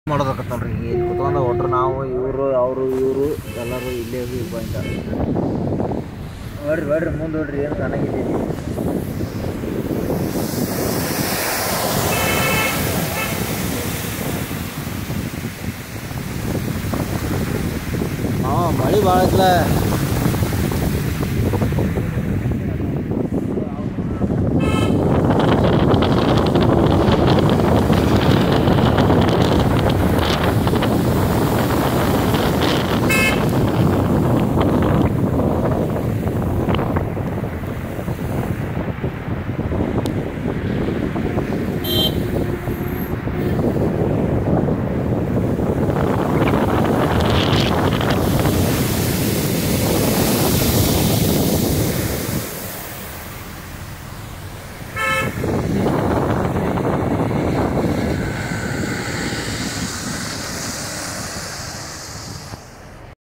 ಮಾಡೋದಕ್ಕತ್ತ ನೋಡ್ರಿ. ಇಲ್ಲಿ ಕುತ್ಕೊಂಡು ಒಟ್ರು ನಾವು ಇವರು ಅವರು ಇವರು ಎಲ್ಲರೂ ಇಲ್ಲೇ ವ್ಯೂ ಪಾಯಿಂಟ್ ನೋಡ್ರಿ. ನೋಡ್ರಿ ಮುಂದೆ ನೋಡ್ರಿ ಏನು ಚೆನ್ನಾಗಿದೆ. ಮಳೆ ಭಾಳ ಐತ್ಲ.